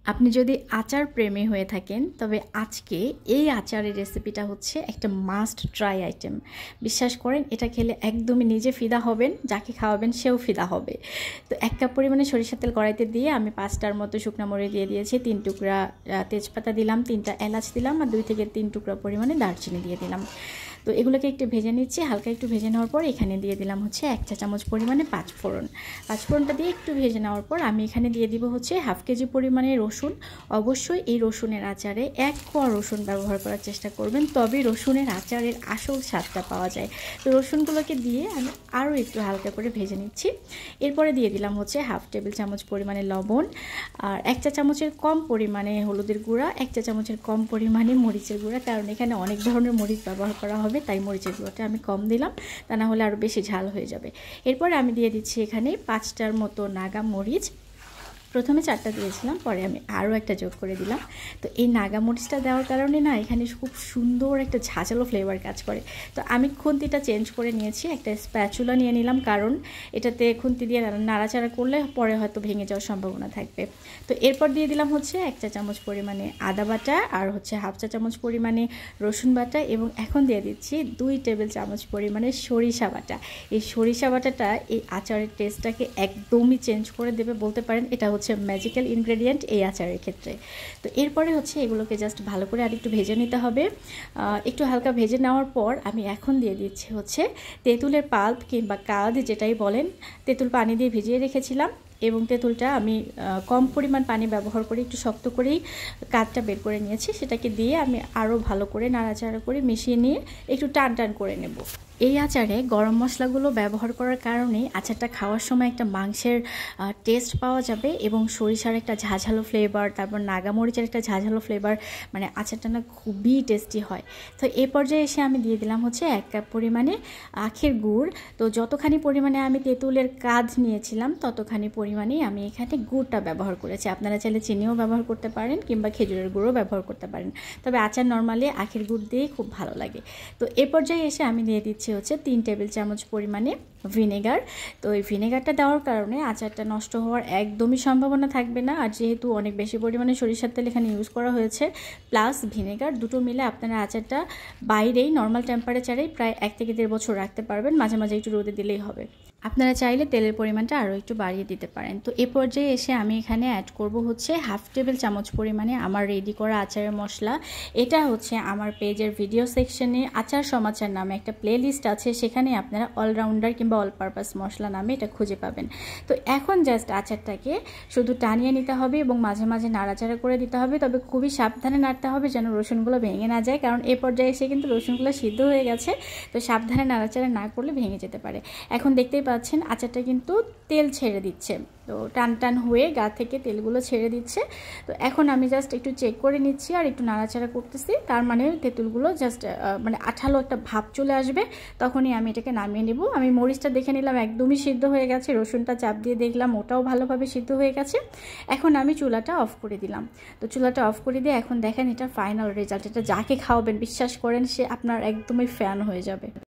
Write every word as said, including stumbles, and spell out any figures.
আপনি যদি আচার প্রেমী হয়ে থাকেন তবে আজকে এই আচারের রেসিপিটা হচ্ছে একটা মাস্ট ট্রাই আইটেম। বিশ্বাস করেন, এটা খেলে একদমই নিজে ফিদা হবেন, যাকে খাওয়াবেন সেও ফিদা হবে। তো এক কাপ পরিমাণে সরিষার তেল কড়াইতে দিয়ে আমি পাঁচটার মতো শুকনো মরিচ দিয়ে দিয়েছি, তিন টুকরা তেজপাতা দিলাম, তিনটা এলাচ দিলাম আর দুই থেকে তিন টুকরা পরিমাণে দারচিনি দিয়ে দিলাম। তো এগুলোকে একটু ভেজে নিচ্ছি। হালকা একটু ভেজে নেওয়ার পর এখানে দিয়ে দিলাম হচ্ছে এক চা চামচ পরিমাণে পাঁচ ফোড়ন। পাঁচ ফোড়নটা দিয়ে একটু ভেজে নেওয়ার পর আমি এখানে দিয়ে দিব হচ্ছে হাফ কেজি পরিমাণে রসুন। অবশ্যই এই রসুনের আচারে এক কোয়া রসুন ব্যবহার করার চেষ্টা করবেন, তবে রসুনের আচারের আসল স্বাদটা পাওয়া যায়। তো রসুনগুলোকে দিয়ে আমি আরও একটু হালকা করে ভেজে নিচ্ছি। এরপরে দিয়ে দিলাম হচ্ছে হাফ টেবিল চামচ পরিমাণে লবণ, আর এক চা চামচের কম পরিমাণে হলুদের গুঁড়া, এক চা চামচের কম পরিমাণে মরিচের গুঁড়া, কারণ এখানে অনেক ধরনের মরিচ ব্যবহার করা হবে, তাই মরিচের গুঁড়োটা আমি কম দিলাম, তা না হলে আরও বেশি ঝাল হয়ে যাবে। এরপরে আমি দিয়ে দিচ্ছি এখানে পাঁচটার মতো নাগা মরিচ। প্রথমে চারটা দিয়েছিলাম, পরে আমি আরও একটা যোগ করে দিলাম। তো এই নাগা মরিচটা দেওয়ার কারণে না এখানে খুব সুন্দর একটা ঝাঁঝালো ফ্লেভার কাজ করে। তো আমি খুন্তিটা চেঞ্জ করে নিয়েছি, একটা স্প্যাচুলা নিয়ে নিলাম, কারণ এটাতে খুন্তি দিয়ে নাড়াচাড়া করলে পরে হয়তো ভেঙে যাওয়ার সম্ভাবনা থাকবে। তো এরপর দিয়ে দিলাম হচ্ছে এক চা চামচ পরিমাণে আদা বাটা আর হচ্ছে হাফ চা চামচ পরিমাণে রসুন বাটা, এবং এখন দিয়ে দিচ্ছি দুই টেবিল চামচ পরিমাণে সরিষা বাটা। এই সরিষা বাটাটা এই আচারের টেস্টটাকে একদমই চেঞ্জ করে দেবে বলতে পারেন। এটা হচ্ছে ম্যাজিক্যাল ইনগ্রেডিয়েন্ট এই আচারের ক্ষেত্রে। তো এরপরে হচ্ছে এগুলোকে জাস্ট ভালো করে আর একটু ভেজে নিতে হবে। একটু হালকা ভেজে নেওয়ার পর আমি এখন দিয়ে দিচ্ছি হচ্ছে তেঁতুলের পাল্প কিংবা কাদ, যেটাই বলেন। তেঁতুল পানি দিয়ে ভিজিয়ে রেখেছিলাম এবং তেঁতুলটা আমি কম পরিমাণ পানি ব্যবহার করে একটু শক্ত করেই কাঠটা বের করে নিয়েছি। সেটাকে দিয়ে আমি আরও ভালো করে নাড়াচাড়া করে মিশিয়ে নিয়ে একটু টান টান করে নেব। এই আচারে গরম মশলাগুলো ব্যবহার করার কারণে আচারটা খাওয়ার সময় একটা মাংসের টেস্ট পাওয়া যাবে, এবং সরিষার একটা ঝাঁঝালো ফ্লেভার, তারপর নাগামরিচের একটা ঝাঁঝালো ফ্লেভার, মানে আচারটা না খুবই টেস্টি হয়। তো এই পর্যায়ে এসে আমি দিয়ে দিলাম হচ্ছে এক কাপ পরিমাণে আখের গুড়। তো যতখানি পরিমাণে আমি তেঁতুলের কাজ নিয়েছিলাম ততখানি পরিমাণেই আমি এখানে গুড়টা ব্যবহার করেছি। আপনারা চাইলে চিনিও ব্যবহার করতে পারেন কিংবা খেজুরের গুঁড়ও ব্যবহার করতে পারেন, তবে আচার নর্মালি আখের গুড় দিয়েই খুব ভালো লাগে। তো এ পর্যায়ে এসে আমি দিয়ে দিচ্ছি হচ্ছে তিন টেবিল চামচ পরিমাণে ভিনেগার। তো এই ভিনেগারটা দেওয়ার কারণে আচারটা নষ্ট হওয়ার একদমই সম্ভাবনা থাকবে না, আর যেহেতু অনেক বেশি পরিমাণে সরিষার তেল এখানে ইউজ করা হয়েছে প্লাস ভিনেগার, দুটো মিলে আপনারা আচারটা বাইরেই নর্মাল টেম্পারেচারেই প্রায় এক থেকে দেড় বছর রাখতে পারবেন। মাঝে মাঝে একটু রোদে দিলেই হবে। আপনারা চাইলে তেলের পরিমাণটা আরও একটু বাড়িয়ে দিতে পারেন। তো এ পর্যায়ে এসে আমি এখানে অ্যাড করব হচ্ছে হাফ টেবিল চামচ পরিমাণে আমার রেডি করা আচারের মশলা। এটা হচ্ছে আমার পেজের ভিডিও সেকশনে আচার সমাচার নামে একটা প্লে লিস্ট আছে, সেখানে আপনারা অলরাউন্ডার কিংবা অল পারপাস মশলা নামে এটা খুঁজে পাবেন। তো এখন জাস্ট আচারটাকে শুধু টানিয়ে নিতে হবে এবং মাঝে মাঝে নাড়াচাড়া করে দিতে হবে, তবে খুবই সাবধানে নাড়তে হবে যেন রসুনগুলো ভেঙে না যায়, কারণ এ পর্যায়ে এসে কিন্তু রসুনগুলো সিদ্ধ হয়ে গেছে। তো সাবধানে নাড়াচাড়া না করলে ভেঙে যেতে পারে। এখন দেখতেই পাচ্ছেন আচারটা কিন্তু তেল ছেড়ে দিচ্ছে, তো টান টান হয়ে গা থেকে তেলগুলো ছেড়ে দিচ্ছে। তো এখন আমি জাস্ট একটু চেক করে নিচ্ছি আর একটু নাড়াচাড়া করতেছি, তার মানে তেঁতুলগুলো জাস্ট মানে আঠালো একটা ভাব চলে আসবে, তখনই আমি এটাকে নামিয়ে নেব। আমি মরিচটা দেখে নিলাম একদমই সিদ্ধ হয়ে গেছে, রসুনটা চাপ দিয়ে দেখলাম ওটাও ভালোভাবে সিদ্ধ হয়ে গেছে। এখন আমি চুলাটা অফ করে দিলাম। তো চুলাটা অফ করে দিয়ে এখন দেখেন এটা ফাইনাল রেজাল্ট। এটা যাকে খাওয়াবেন বিশ্বাস করেন সে আপনার একদমই ফ্যান হয়ে যাবে।